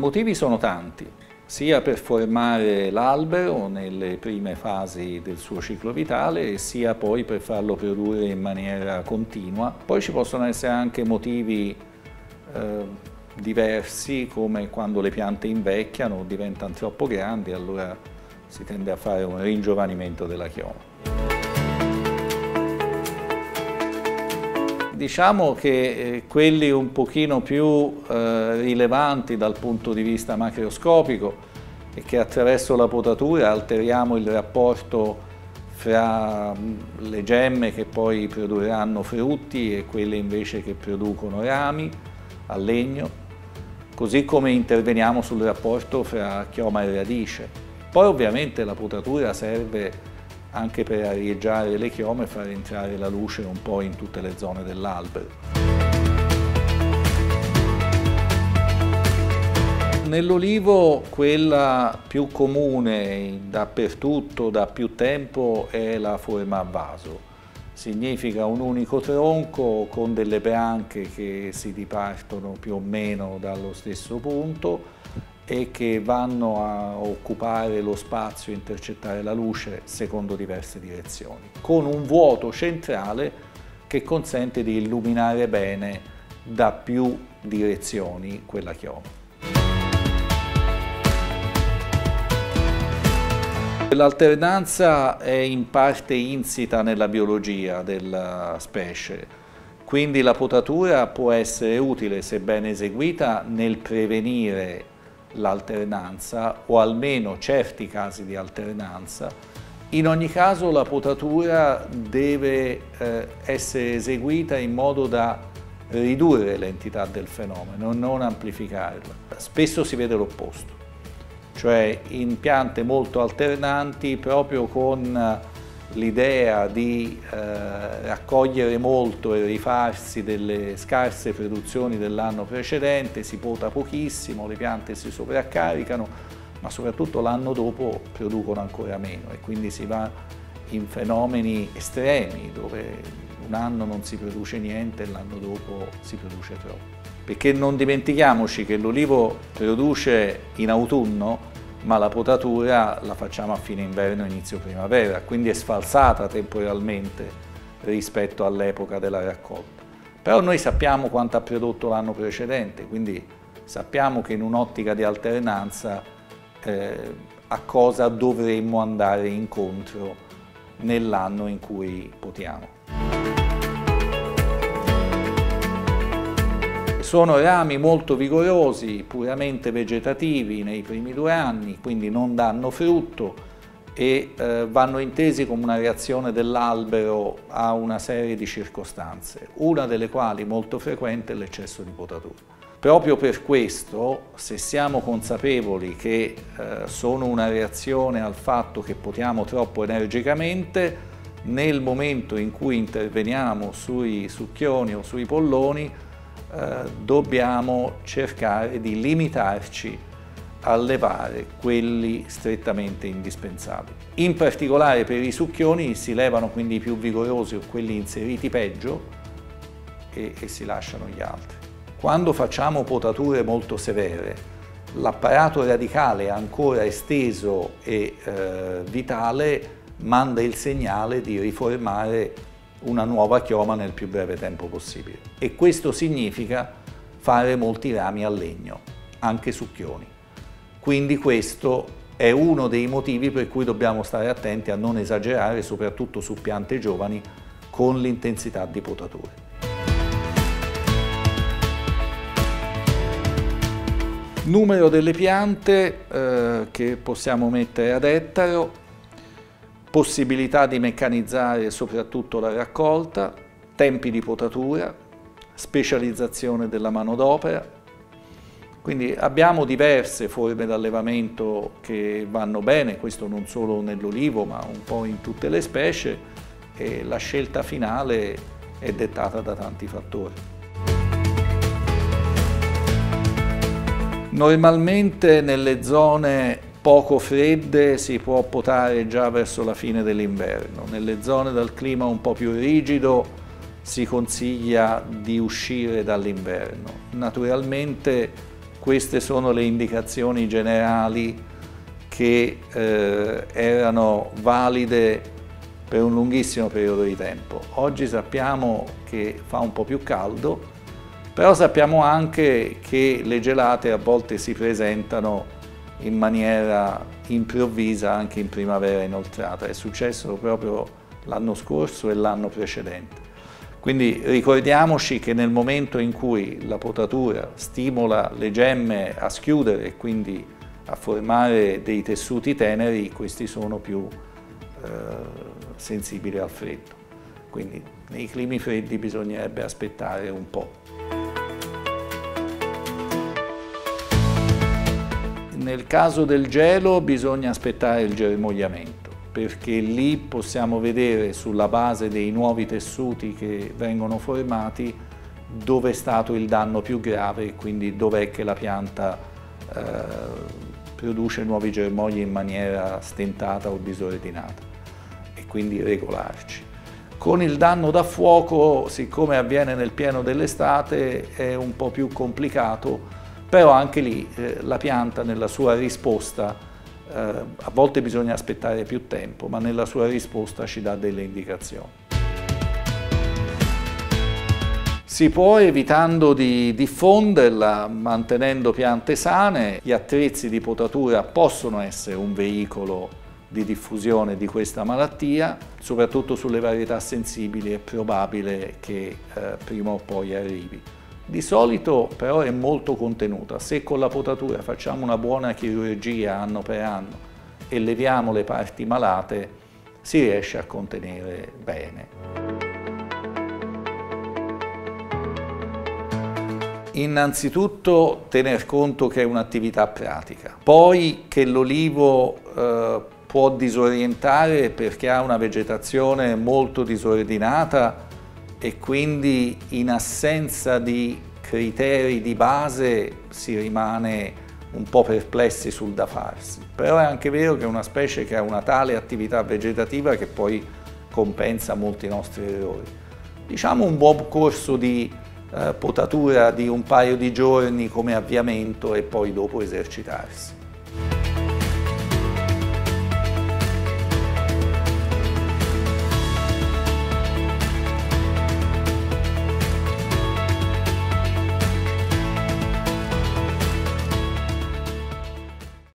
motivi sono tanti, sia per formare l'albero nelle prime fasi del suo ciclo vitale, sia poi per farlo produrre in maniera continua. Poi ci possono essere anche motivi diversi, come quando le piante invecchiano o diventano troppo grandi, allora si tende a fare un ringiovanimento della chioma. Diciamo che quelli un pochino più rilevanti dal punto di vista macroscopico è che attraverso la potatura alteriamo il rapporto fra le gemme che poi produrranno frutti e quelle invece che producono rami a legno, così come interveniamo sul rapporto fra chioma e radice. Poi ovviamente la potatura serve anche per arieggiare le chiome e far entrare la luce un po' in tutte le zone dell'albero. Nell'olivo quella più comune dappertutto da più tempo è la forma a vaso. Significa un unico tronco con delle branche che si dipartono più o meno dallo stesso punto e che vanno a occupare lo spazio e intercettare la luce secondo diverse direzioni, con un vuoto centrale che consente di illuminare bene da più direzioni quella chioma. L'alternanza è in parte insita nella biologia della specie, quindi la potatura può essere utile, se ben eseguita, nel prevenire l'alternanza o almeno certi casi di alternanza. In ogni caso la potatura deve essere eseguita in modo da ridurre l'entità del fenomeno, non amplificarla. Spesso si vede l'opposto, cioè in piante molto alternanti, proprio con l'idea di raccogliere molto e rifarsi delle scarse produzioni dell'anno precedente, si pota pochissimo, le piante si sovraccaricano, ma soprattutto l'anno dopo producono ancora meno e quindi si va in fenomeni estremi dove un anno non si produce niente e l'anno dopo si produce troppo. Perché non dimentichiamoci che l'olivo produce in autunno, ma la potatura la facciamo a fine inverno, inizio primavera, quindi è sfalsata temporalmente rispetto all'epoca della raccolta. Però noi sappiamo quanto ha prodotto l'anno precedente, quindi sappiamo che in un'ottica di alternanza a cosa dovremmo andare incontro nell'anno in cui potiamo. Sono rami molto vigorosi, puramente vegetativi nei primi 2 anni, quindi non danno frutto e vanno intesi come una reazione dell'albero a una serie di circostanze, una delle quali molto frequente è l'eccesso di potatura. Proprio per questo, se siamo consapevoli che sono una reazione al fatto che potiamo troppo energicamente, nel momento in cui interveniamo sui succhioni o sui polloni, dobbiamo cercare di limitarci a levare quelli strettamente indispensabili. In particolare per i succhioni si levano quindi i più vigorosi o quelli inseriti peggio e si lasciano gli altri. Quando facciamo potature molto severe, l'apparato radicale ancora esteso e vitale manda il segnale di riformare una nuova chioma nel più breve tempo possibile. E questo significa fare molti rami a legno, anche succhioni. Quindi questo è uno dei motivi per cui dobbiamo stare attenti a non esagerare, soprattutto su piante giovani, con l'intensità di potature. Numero delle piante che possiamo mettere ad ettaro, possibilità di meccanizzare soprattutto la raccolta, tempi di potatura, specializzazione della manodopera. Quindi abbiamo diverse forme di allevamento che vanno bene, questo non solo nell'olivo ma un po' in tutte le specie, e la scelta finale è dettata da tanti fattori. Normalmente nelle zone poco fredde si può potare già verso la fine dell'inverno. Nelle zone dal clima un po' più rigido si consiglia di uscire dall'inverno. Naturalmente Queste sono le indicazioni generali che erano valide per un lunghissimo periodo di tempo. Oggi sappiamo che fa un po' più caldo, però sappiamo anche che le gelate a volte si presentano in maniera improvvisa anche in primavera inoltrata. È successo proprio l'anno scorso e l'anno precedente. Quindi ricordiamoci che nel momento in cui la potatura stimola le gemme a schiudere e quindi a formare dei tessuti teneri, questi sono più sensibili al freddo. Quindi nei climi freddi bisognerebbe aspettare un po'. Nel caso del gelo bisogna aspettare il germogliamento, perché lì possiamo vedere sulla base dei nuovi tessuti che vengono formati dove è stato il danno più grave e quindi dov'è che la pianta produce nuovi germogli in maniera stentata o disordinata e quindi regolarci. Con il danno da fuoco, siccome avviene nel pieno dell'estate, è un po' più complicato, però anche lì la pianta nella sua risposta, a volte bisogna aspettare più tempo, ma nella sua risposta ci dà delle indicazioni. Si può, evitando di diffonderla, mantenendo piante sane. Gli attrezzi di potatura possono essere un veicolo di diffusione di questa malattia, soprattutto sulle varietà sensibili è probabile che prima o poi arrivi. Di solito però è molto contenuta. Se con la potatura facciamo una buona chirurgia anno per anno e leviamo le parti malate, si riesce a contenere bene. Innanzitutto tener conto che è un'attività pratica, poi che l'olivo può disorientare perché ha una vegetazione molto disordinata e quindi in assenza di criteri di base si rimane un po' perplessi sul da farsi. Però è anche vero che è una specie che ha una tale attività vegetativa che poi compensa molti nostri errori. Diciamo un buon corso di potatura di un paio di giorni come avviamento e poi dopo esercitarsi.